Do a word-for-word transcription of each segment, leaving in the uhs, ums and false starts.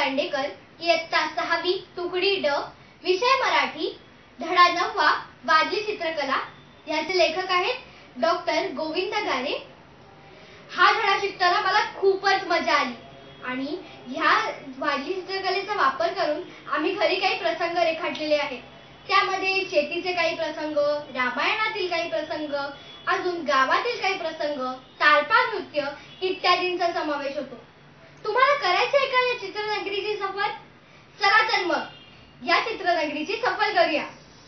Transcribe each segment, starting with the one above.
दांडेकर, इयत्ता सहावी, तुकडी ड, विषय मराठी, धडा नववा, वारली चित्रकला. याचे लेखक आहेत डॉक्टर गोविंद गारे. हा धडा शिकताना मला खूपच मजा आली आणि ह्या वारली चित्रकलेचा वापर करून आम्ही घरी काही प्रसंग रेखाटलेले आहेत. त्यामध्ये शेतीचे काही प्रसंग, रामायणातील काही प्रसंग, अजून गावातील काही प्रसंग, तालपा नृत्य इत्यादींचा समावेश होतो. तुम्हाला करायचे आहे का या चित्रनगरीची सफर? चला तर मग या चित्रनगरीची सफर करूया.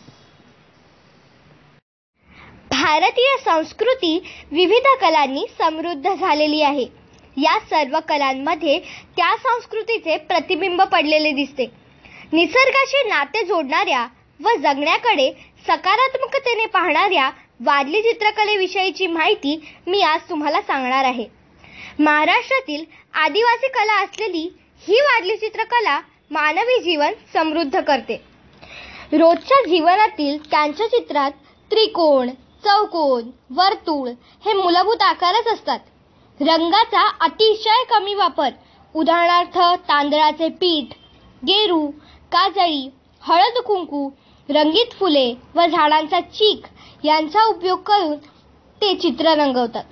भारतीय संस्कृती विविध कलांनी समृद्ध झालेली आहे. या सर्व कलांमध्ये त्या संस्कृतीचे प्रतिबिंब पडलेले दिसते. निसर्गाशी नाते जोडणाऱ्या व जगण्याकडे सकारात्मकतेने पाहणाऱ्या वारली चित्रकलेविषयीची माहिती मी आज तुम्हाला सांगणार आहे. महाराष्ट्रातील आदिवासी कला असलेली ही वारली चित्रकला मानवी जीवन समृद्ध करते. रोजच्या जीवनातील त्यांच्या चित्रात त्रिकोण, चौकोन, वर्तुळ हे मूलभूत आकारच असतात. रंगाचा अतिशय कमी वापर, उदाहरणार्थ तांदळाचे पीठ, गेरू, काजळी, हळद कुंकू, रंगीत फुले व झाडांचा चीक यांचा उपयोग करून ते चित्र रंगवतात.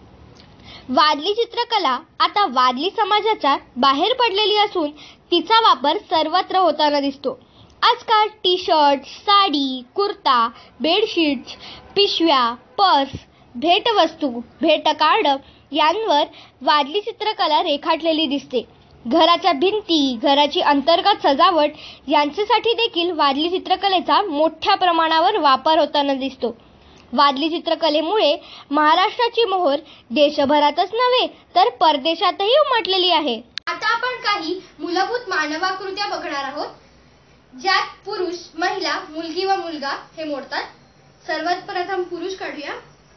वारली चित्रकला आता वारली समाजाच्या बाहेर पडलेली असून तिचा वापर सर्वत्र होताना दिसतो. आजकाल T shirt, sari, kurta, bedsheets, पिशव्या, पर्स, भेटवस्तू, भेटकार्ड यांवर वारली चित्रकला रेखाटलेली दिसते. घराच्या भिंती, घराची अंतर्गत सजावट यांच्यासाठी देखील वारली चित्रकलेचा मोठ्या प्रमाणावर वापर होताना दिसतो. वारली चित्रकलेमुळे महाराष्ट्राची मोहोर देशभरातच नव्हे तर परदेशातही उमटलेली आहे. आता आपण काही मूलभूत मानवाकृत्या बघणार आहोत, ज्यात पुरुष, महिला, मुलगी व मुलगा हे मोडतात. सर्वात प्रथम पुरुष काढूया.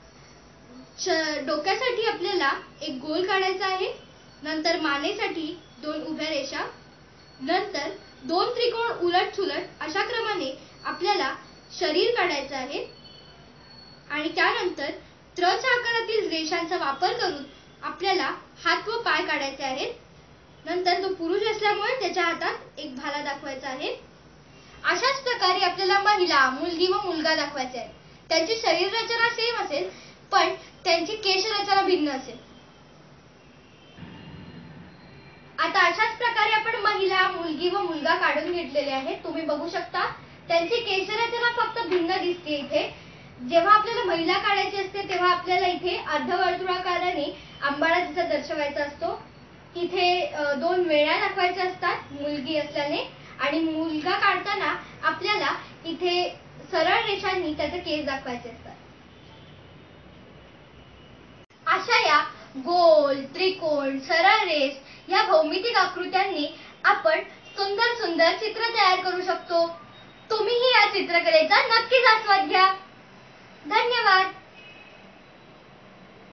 डोक्यासाठी आपल्याला एक गोल काढायचा आहे, नंतर मानेसाठी दोन उभ्या रेषा, नंतर दोन त्रिकोण उलट सुलट अशा क्रमाने आपल्याला शरीर काढायचं आहे आणि त्यानंतर त्रच आकारातील रेषांचा वापर करून आपल्याला हात व पाय काढायचे आहेत. नंतर तो पुरुष असल्यामुळे त्याच्या हातात एक भाला दाखवायचा आहे. अशाच प्रकारे आपल्याला महिला, मुलगी व मुलगा दाखवायचे आहे. त्यांची शरीर रचना सेम असेल पण त्यांची केश रचना भिन्न असेल. आता अशाच प्रकारे आपण महिला, मुलगी व मुलगा काढून घेतलेले आहेत. तुम्ही बघू शकता त्यांची केश रचना फक्त भिन्न दिसते. इथे जेव्हा आपल्याला महिला काढायची असते तेव्हा आपल्याला इथे अर्धवर्तुळाकाराने आंबाडा तिचा दर्शवायचा असतो. इथे दोन वेळा दाखवायच्या असतात मुलगी असल्याने, आणि मुलगा काढताना आपल्याला इथे सरळ रेषांनी त्याचे केस दाखवायचे असतात. अशा या गोल, त्रिकोण, सरळ रेष या भौमितिक आकृत्यांनी आपण सुंदर सुंदर चित्र तयार करू शकतो. तुम्हीही या चित्रकलेचा नक्कीच आस्वाद घ्या. धन्यवाद.